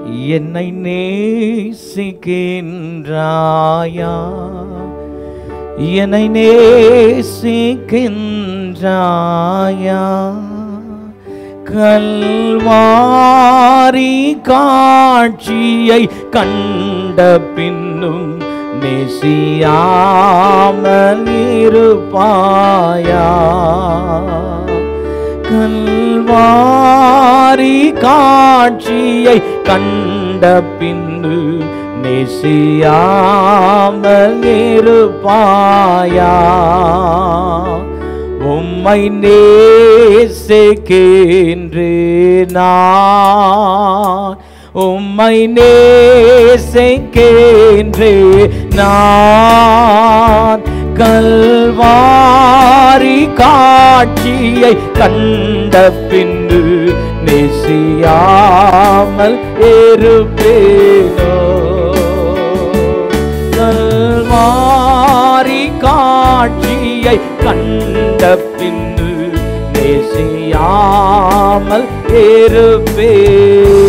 என்னை நேசிக்கின்றாயா, என்னை நேசிக்கின்றாயா, கல்வாரி காட்சியை கண்ட பின்னும் நேசியாமல் இருப்பாயா, கல்வாரி காட்சியை கண்ட பின்னு நேசியாமல் இருப்பாயா, உம்மை நேசிக்கின்றேன் நான், உம்மை நேசிக்கின்றேன் நான், கல்வாரி காட்சியை கண்ட பின்பு நேசியாமல் இருப்பேனோ, கல்வாரி காட்சியை கண்ட பின்பு நேசியாமல் இருப்பேன்.